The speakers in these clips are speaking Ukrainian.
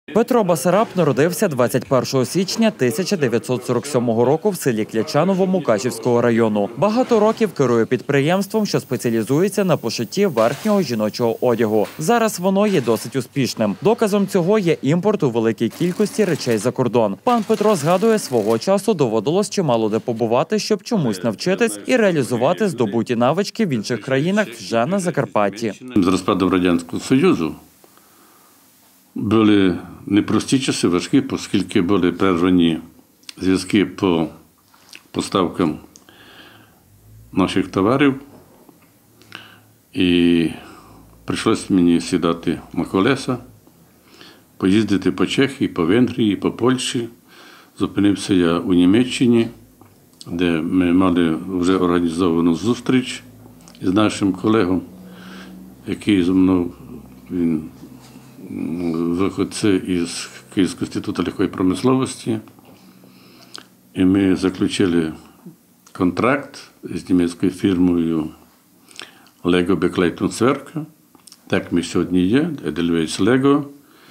Петро Басараб народився 21 січня 1947 року в селі Клячаново Мукачівського району. Багато років керує підприємством, що спеціалізується на пошитті верхнього жіночого одягу. Зараз воно є досить успішним. Доказом цього є імпорт у великій кількості речей за кордон. Пан Петро згадує, свого часу доводилось чимало де побувати, щоб чомусь навчитись і реалізувати здобуті навички в інших країнах вже на Закарпатті. З розпадом Радянського Союзу були непрості часи, важкі, оскільки були перервані зв'язки по поставкам наших товарів. І прийшлося мені сідати на колеса, поїздити по Чехії, по Венгрії, по Польщі. Зупинився я у Німеччині, де ми мали вже організовану зустріч із нашим колегом, який зі мною, він виходці із Київського інституту легкої промисловості. І ми заключили контракт з німецькою фірмою Lego Bekleidungswerke. Так ми сьогодні є, Edelweiss Lego.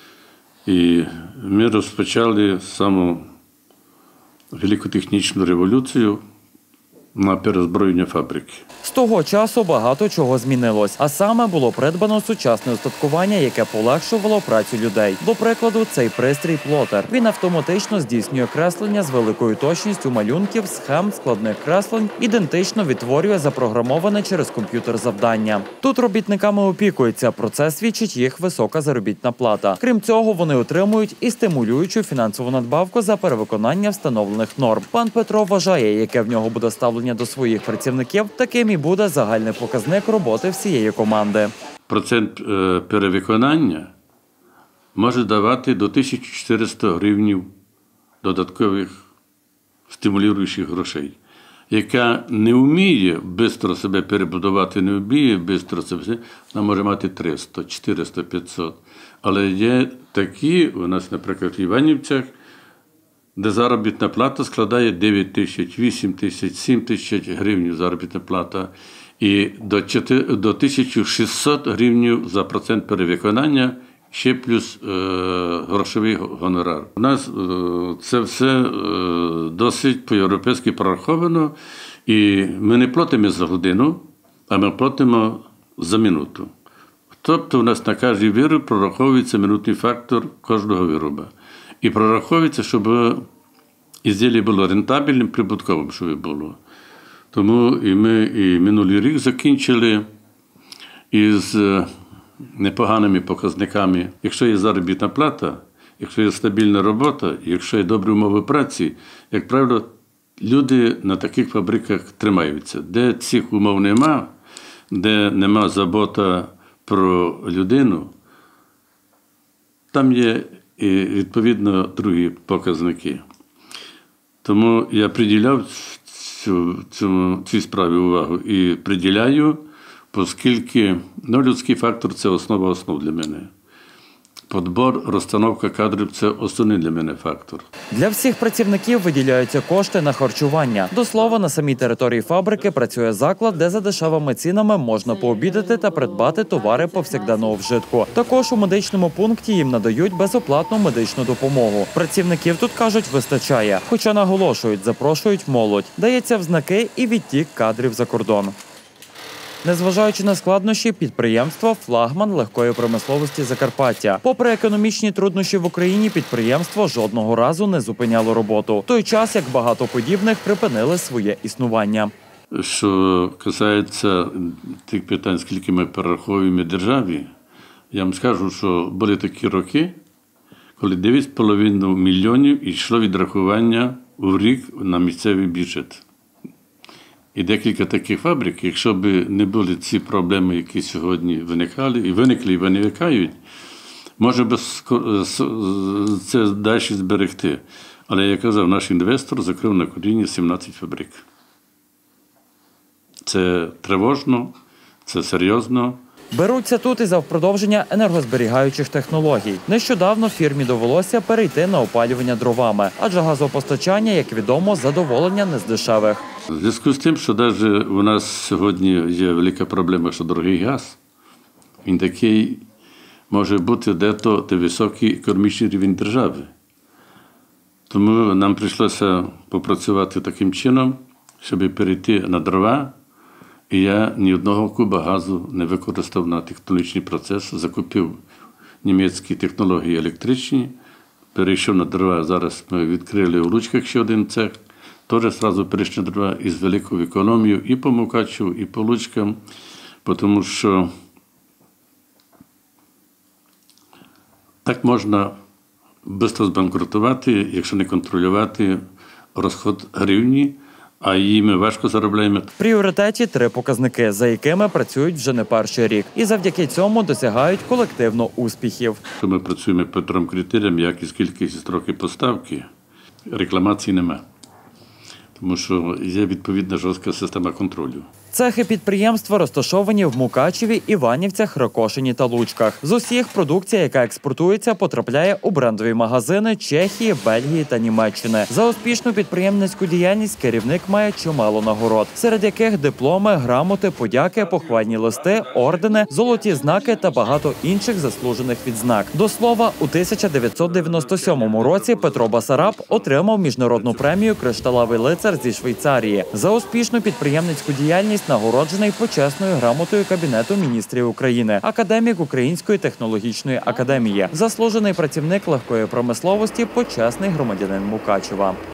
І ми розпочали саму велику технічну революцію на перезброєння фабрики. З того часу багато чого змінилось, а саме було придбано сучасне устаткування, яке полегшувало працю людей. До прикладу, цей пристрій плотер. Він автоматично здійснює креслення з великою точністю малюнків, схем, складних креслень, ідентично відтворює запрограмоване через комп'ютер завдання. Тут робітниками опікуються, про це свідчить їх висока заробітна плата. Крім цього, вони отримують і стимулюючу фінансову надбавку за перевиконання встановлених норм. Пан Петро вважає, яке в нього буде ставлення до своїх працівників, таким і буде загальний показник роботи всієї команди. Процент перевиконання може давати до 1400 гривень додаткових стимулюючих грошей, яка не вміє швидко себе перебудувати, не вміє швидко себе, вона може мати 300, 400, 500. Але є такі, у нас, наприклад, в Іванівцях, де заробітна плата складає 9 тисяч, 8 тисяч, 7 тисяч гривень заробітна плата і до 1600 гривень за процент перевиконання, ще плюс грошовий гонорар. У нас це все досить по-європейськи прораховано, і ми не платимо за годину, а ми платимо за минуту. Тобто у нас на кожний вироб прораховується минутний фактор кожного вироба. І прораховується, щоб ізділля було рентабельним, прибутковим, щоб було. Тому і ми і минулий рік закінчили із непоганими показниками. Якщо є заробітна плата, якщо є стабільна робота, якщо є добрі умови праці, як правило, люди на таких фабриках тримаються. Де цих умов нема, де нема забота про людину, там є і, відповідно, другі показники. Тому я приділяв цій справі увагу і приділяю, оскільки людський фактор – це основа основ для мене. Подбор, розстановка кадрів – це основний для мене фактор. Для всіх працівників виділяються кошти на харчування. До слова, на самій території фабрики працює заклад, де за дешевими цінами можна пообідати та придбати товари повсякденного вжитку. Також у медичному пункті їм надають безоплатну медичну допомогу. Працівників тут, кажуть, вистачає. Хоча наголошують, запрошують молодь. Дається в знаки і відтік кадрів за кордон. Незважаючи на складнощі, підприємство – флагман легкої промисловості Закарпаття. Попри економічні труднощі в Україні, підприємство жодного разу не зупиняло роботу. В той час, як багато подібних припинили своє існування. Що касається тих питань, скільки ми перераховуємо державі, я вам скажу, що були такі роки, коли 9,5 мільйонів йшло відрахування в рік на місцевий бюджет. І декілька таких фабрик, якщо б не були ці проблеми, які сьогодні виникали, і виникають, може б це далі зберегти. Але, як казав, наш інвестор закрив на коріння 17 фабрик. Це тривожно, це серйозно. Беруться тут і за впродовження енергозберігаючих технологій. Нещодавно фірмі довелося перейти на опалювання дровами, адже газопостачання, як відомо, задоволення не з дешевих. В зв'язку з тим, що навіть у нас сьогодні є велика проблема, що дорогий газ, він такий може бути дето високий економічний рівень держави. Тому нам прийшлося попрацювати таким чином, щоб перейти на дрова. І я ні одного куба газу не використав на технологічний процес, закупив німецькі технології електричні, перейшов на дрова. Зараз ми відкрили у Лучках ще один цех, теж одразу перейшли на дрова із великою економією і по Мукачеву, і по Лучкам, тому що так можна швидко збанкрутувати, якщо не контролювати розход гривні, а її ми важко заробляємо. В пріоритеті 3 показники, за якими працюють вже не перший рік. І завдяки цьому досягають колективно успіхів. Ми працюємо по 3 критеріям: якість, кількість, строки поставки. Рекламації нема, тому що є відповідна жорстка система контролю. Цехи підприємства розташовані в Мукачеві, Іванівцях, Ракошині та Лучках. З усіх продукція, яка експортується, потрапляє у брендові магазини Чехії, Бельгії та Німеччини. За успішну підприємницьку діяльність керівник має чимало нагород, серед яких дипломи, грамоти, подяки, похвальні листи, ордени, золоті знаки та багато інших заслужених відзнак. До слова, у 1997 році Петро Басараб отримав міжнародну премію «Кришталевий лицар» зі Швейцарії. За успішну підприємницьку діяльність нагороджений почесною грамотою Кабінету міністрів України, академік Української технологічної академії, заслужений працівник легкої промисловості, почесний громадянин Мукачева.